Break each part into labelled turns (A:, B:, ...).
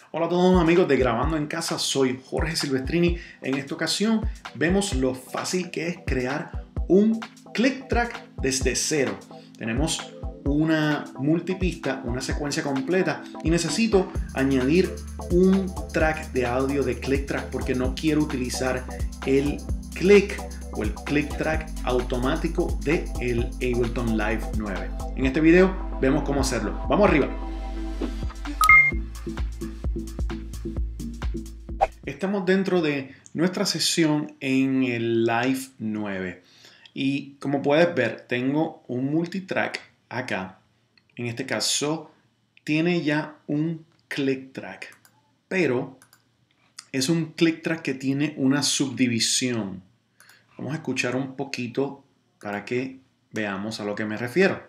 A: Hola a todos amigos de Grabando en Casa, soy Jorge Silvestrini. En esta ocasión vemos lo fácil que es crear un click track desde cero. Tenemos una multipista, una secuencia completa y necesito añadir un track de audio de click track porque no quiero utilizar el click o el click track automático de el Ableton Live 9. En este video vemos cómo hacerlo. Vamos arriba. Estamos dentro de nuestra sesión en el Live 9 y como puedes ver tengo un multitrack acá. En este caso tiene ya un click track, pero es un click track que tiene una subdivisión. Vamos a escuchar un poquito para que veamos a lo que me refiero.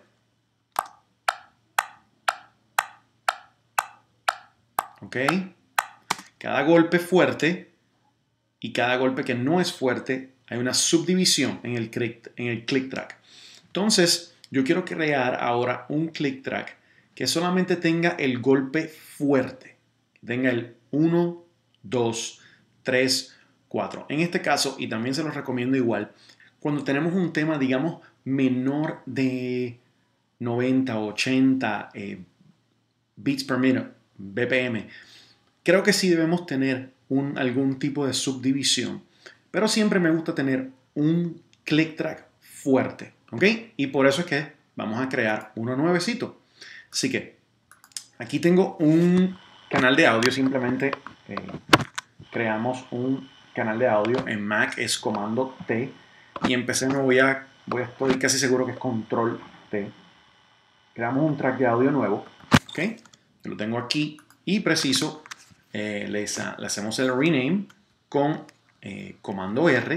A: ¿Ok? Cada golpe fuerte y cada golpe que no es fuerte, hay una subdivisión en el click track. Entonces, yo quiero crear ahora un click track que solamente tenga el golpe fuerte. Tenga el 1, 2, 3, 4. En este caso, y también se los recomiendo igual, cuando tenemos un tema, digamos, menor de 90 o 80 beats per minute, BPM, creo que sí debemos tener algún tipo de subdivisión, pero siempre me gusta tener un click track fuerte, ¿ok? Y por eso es que vamos a crear uno nuevecito. Así que aquí tengo un canal de audio, simplemente creamos un canal de audio. En Mac es comando T y en PC estoy casi seguro que es control T. Creamos un track de audio nuevo, ¿ok? Lo tengo aquí y preciso. Le hacemos el rename con comando R.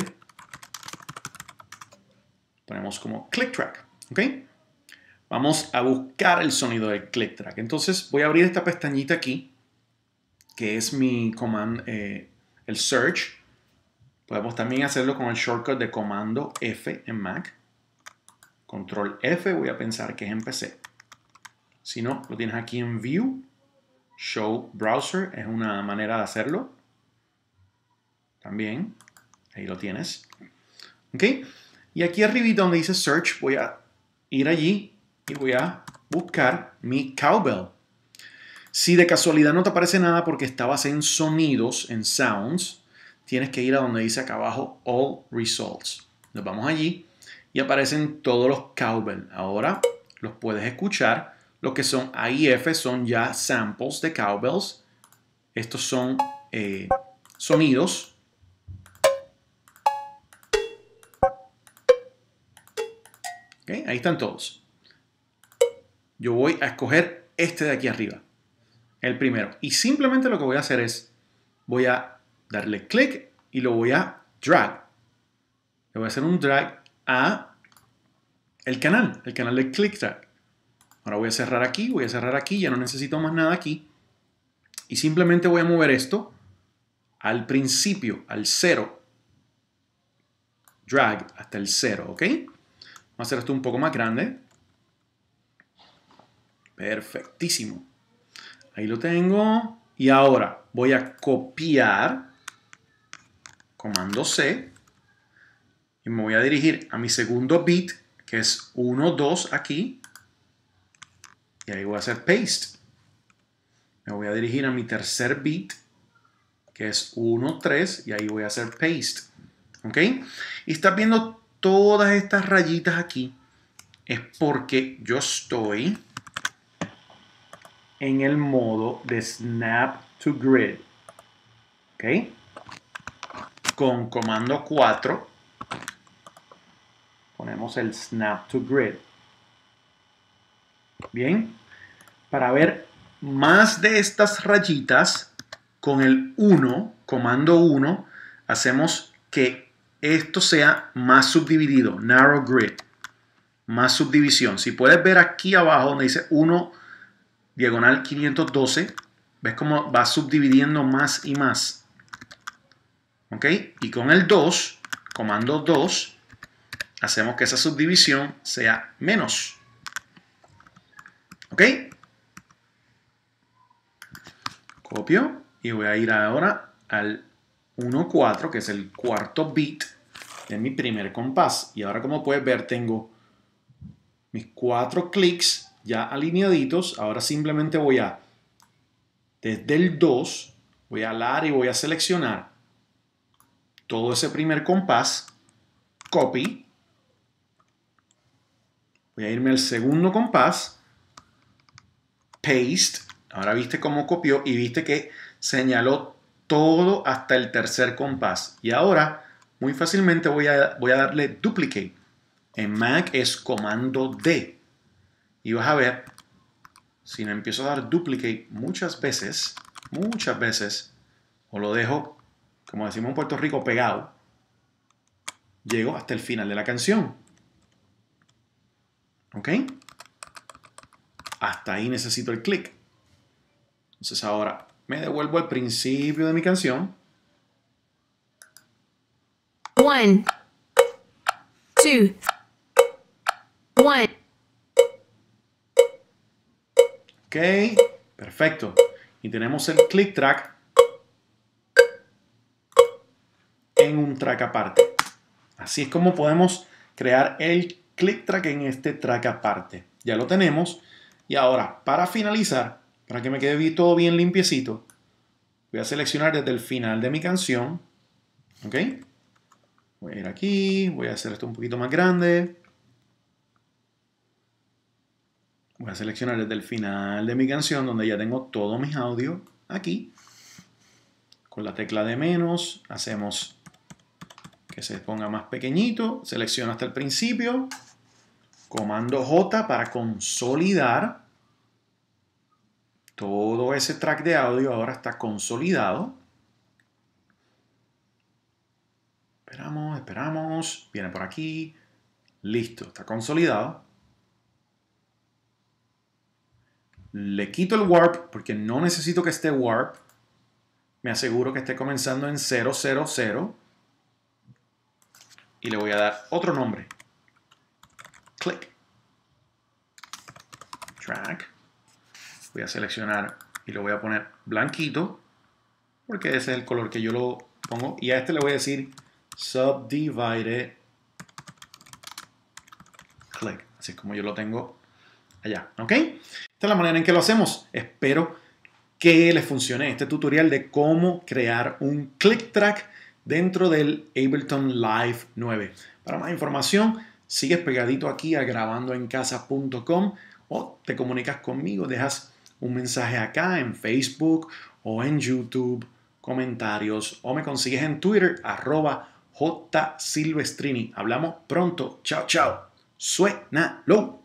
A: Ponemos como click track. ¿Ok? Vamos a buscar el sonido del click track. Entonces voy a abrir esta pestañita aquí, que es mi el search. Podemos también hacerlo con el shortcut de comando F en Mac. Control F, voy a pensar que es en PC. Si no, lo tienes aquí en View. Show Browser es una manera de hacerlo. También, ahí lo tienes. ¿Ok? Y aquí arribita donde dice Search, voy a ir allí y voy a buscar mi cowbell. Si de casualidad no te aparece nada porque estabas en sonidos, en sounds, tienes que ir a donde dice acá abajo All Results. Nos vamos allí y aparecen todos los cowbell. Ahora los puedes escuchar. Lo que son AIF son ya samples de cowbells. Estos son sonidos. ¿Okay? Ahí están todos. Yo voy a escoger este de aquí arriba, el primero. Y simplemente lo que voy a hacer es, voy a darle clic y lo voy a drag. Le voy a hacer un drag a el canal del click track. Ahora voy a cerrar aquí, ya no necesito más nada aquí. Y simplemente voy a mover esto al principio, al 0. Drag hasta el 0, ¿ok? Vamos a hacer esto un poco más grande. Perfectísimo. Ahí lo tengo. Y ahora voy a copiar. Comando C. Y me voy a dirigir a mi segundo beat, que es 1, 2 aquí. Y ahí voy a hacer paste. Me voy a dirigir a mi tercer beat, que es 1, 3. Y ahí voy a hacer paste. ¿Ok? Y estás viendo todas estas rayitas aquí. Es porque yo estoy en el modo de Snap to Grid. ¿Ok? Con comando 4 ponemos el Snap to Grid. Bien. Para ver más de estas rayitas, con el 1, comando 1, hacemos que esto sea más subdividido. Narrow Grid. Más subdivisión. Si puedes ver aquí abajo donde dice 1, diagonal 512, ves cómo va subdividiendo más y más. ¿Ok? Y con el 2, comando 2, hacemos que esa subdivisión sea menos. ¿Ok? Copio y voy a ir ahora al 1-4, que es el cuarto beat de mi primer compás. Y ahora, como puedes ver, tengo mis 4 clics ya alineaditos. Ahora simplemente voy a, desde el 2, voy a alar y voy a seleccionar todo ese primer compás. Copy. Voy a irme al segundo compás. Paste. Ahora viste cómo copió y viste que señaló todo hasta el tercer compás. Y ahora, muy fácilmente voy a darle duplicate. En Mac es comando D. Y vas a ver, si me empiezo a dar duplicate muchas veces, o lo dejo, como decimos en Puerto Rico, pegado, llego hasta el final de la canción. ¿Ok? Hasta ahí necesito el clic. Entonces ahora me devuelvo al principio de mi canción.
B: 1, 2, 1.
A: Ok, perfecto. Y tenemos el click track en un track aparte. Así es como podemos crear el click track en este track aparte. Ya lo tenemos. Y ahora, para finalizar, para que me quede todo bien limpiecito, voy a seleccionar desde el final de mi canción. ¿Ok? Voy a ir aquí, voy a hacer esto un poquito más grande. Voy a seleccionar desde el final de mi canción, donde ya tengo todos mis audios aquí. Con la tecla de menos, hacemos que se ponga más pequeñito. Selecciono hasta el principio. Comando J para consolidar. Todo ese track de audio ahora está consolidado. Esperamos. Viene por aquí. Listo, está consolidado. Le quito el warp porque no necesito que esté warp. Me aseguro que esté comenzando en 000. Y le voy a dar otro nombre. Click. Track. Voy a seleccionar y lo voy a poner blanquito. Porque ese es el color que yo lo pongo. Y a este le voy a decir Subdivided Click. Así como yo lo tengo allá. ¿Ok? Esta es la manera en que lo hacemos. Espero que les funcione este tutorial de cómo crear un click track dentro del Ableton Live 9. Para más información, sigues pegadito aquí a grabandoencasa.com o te comunicas conmigo, dejas un mensaje acá en Facebook o en YouTube, comentarios, o me consigues en Twitter, @jsilvestrini. Hablamos pronto. Chao, chao. Suénalo.